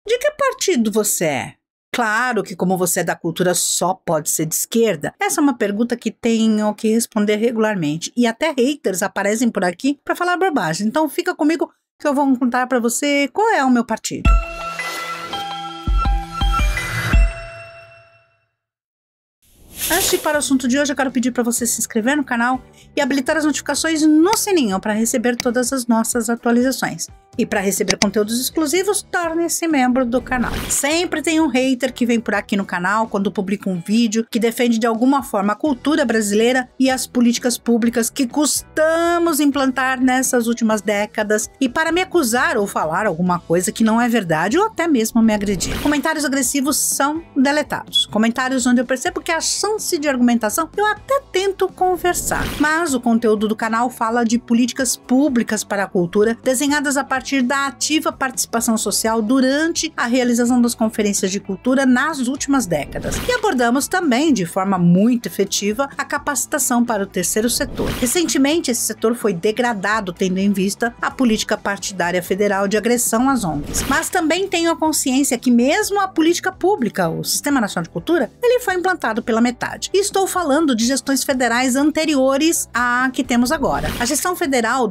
De que partido você é? Claro que como você é da cultura só pode ser de esquerda. Essa é uma pergunta que tenho que responder regularmente. E até haters aparecem por aqui para falar bobagem. Então fica comigo que eu vou contar para você qual é o meu partido. Antes de ir para o assunto de hoje, eu quero pedir para você se inscrever no canal e habilitar as notificações no sininho para receber todas as nossas atualizações. E para receber conteúdos exclusivos, torne-se membro do canal. Sempre tem um hater que vem por aqui no canal quando publica um vídeo que defende de alguma forma a cultura brasileira e as políticas públicas que custamos implantar nessas últimas décadas e para me acusar ou falar alguma coisa que não é verdade ou até mesmo me agredir. Comentários agressivos são deletados. Comentários onde eu percebo que a chance de argumentação eu até tento conversar. Mas o conteúdo do canal fala de políticas públicas para a cultura desenhadas a partir da ativa participação social durante a realização das conferências de cultura nas últimas décadas. E abordamos também, de forma muito efetiva, a capacitação para o terceiro setor. Recentemente, esse setor foi degradado, tendo em vista a política partidária federal de agressão às ONGs. Mas também tenho a consciência que mesmo a política pública, o Sistema Nacional de Cultura, ele foi implantado pela metade. E estou falando de gestões federais anteriores à que temos agora. A gestão federal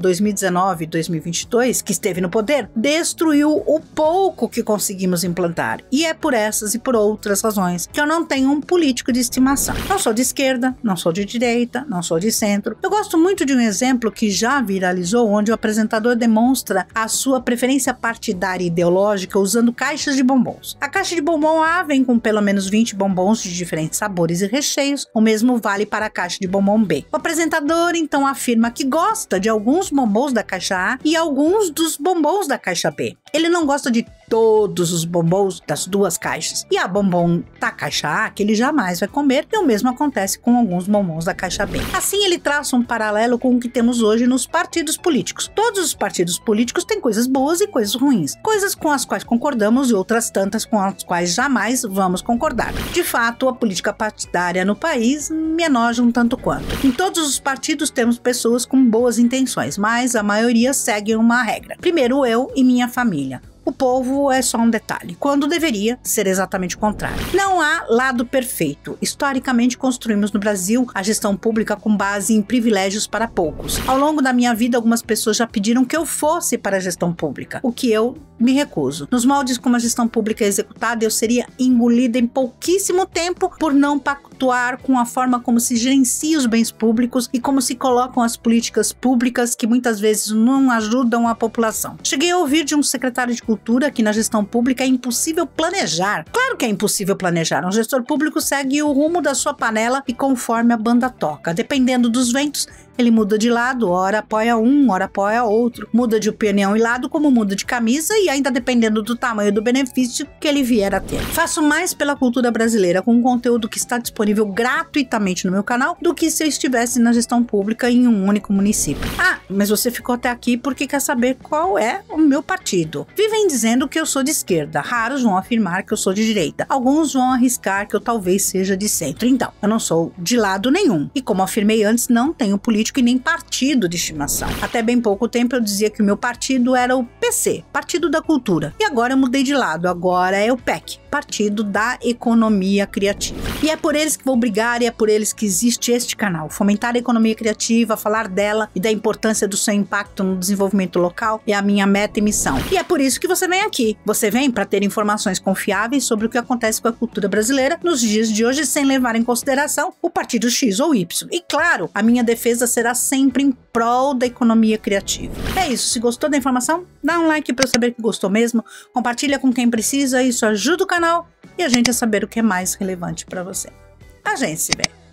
2019-2022, que esteve no poder, destruiu o pouco que conseguimos implantar. E é por essas e por outras razões que eu não tenho um político de estimação. Não sou de esquerda, não sou de direita, não sou de centro. Eu gosto muito de um exemplo que já viralizou, onde o apresentador demonstra a sua preferência partidária e ideológica usando caixas de bombons. A caixa de bombom A vem com pelo menos 20 bombons de diferentes sabores e recheios. O mesmo vale para a caixa de bombom B. O apresentador então afirma que gosta de alguns bombons da caixa A e alguns dos bombons da caixa B. Ele não gosta de todos os bombons das duas caixas. E há bombom da caixa A que ele jamais vai comer, e o mesmo acontece com alguns bombons da caixa B. Assim ele traça um paralelo com o que temos hoje nos partidos políticos. Todos os partidos políticos têm coisas boas e coisas ruins. Coisas com as quais concordamos e outras tantas com as quais jamais vamos concordar. De fato, a política partidária no país me enoja um tanto quanto. Em todos os partidos temos pessoas com boas intenções, mas a maioria segue uma regra. Primeiro eu e minha família. O povo é só um detalhe, quando deveria ser exatamente o contrário. Não há lado perfeito. Historicamente, construímos no Brasil a gestão pública com base em privilégios para poucos. Ao longo da minha vida, algumas pessoas já pediram que eu fosse para a gestão pública, o que eu me recuso. Nos moldes como a gestão pública é executada, eu seria engolida em pouquíssimo tempo por não pactuar com a forma como se gerencia os bens públicos e como se colocam as políticas públicas que muitas vezes não ajudam a população. Cheguei a ouvir de um secretário de cultura que na gestão pública é impossível planejar. Claro que é impossível planejar. Um gestor público segue o rumo da sua panela e conforme a banda toca. Dependendo dos ventos, ele muda de lado, ora apoia um, ora apoia outro. Muda de opinião e lado como muda de camisa e ainda dependendo do tamanho do benefício que ele vier a ter. Faço mais pela cultura brasileira com um conteúdo que está disponível gratuitamente no meu canal do que se eu estivesse na gestão pública em um único município. Ah, mas você ficou até aqui porque quer saber qual é o meu partido. Vivem dizendo que eu sou de esquerda. Raros vão afirmar que eu sou de direita. Alguns vão arriscar que eu talvez seja de centro. Então, eu não sou de lado nenhum. E como afirmei antes, não tenho político e nem partido de estimação. Até bem pouco tempo eu dizia que o meu partido era o PC, Partido da Cultura. E agora eu mudei de lado, agora é o PEC, Partido da Economia Criativa. E é por eles que vou brigar e é por eles que existe este canal. Fomentar a economia criativa, falar dela e da importância do seu impacto no desenvolvimento local é a minha meta e missão. E é por isso que você vem aqui. Você vem para ter informações confiáveis sobre o que acontece com a cultura brasileira nos dias de hoje, sem levar em consideração o partido X ou Y. E claro, a minha defesa será sempre em prol da economia criativa. É isso, se gostou da informação, dá um like para eu saber que gostou mesmo, compartilha com quem precisa, isso ajuda o canal e a gente a saber o que é mais relevante para você. A gente se vê.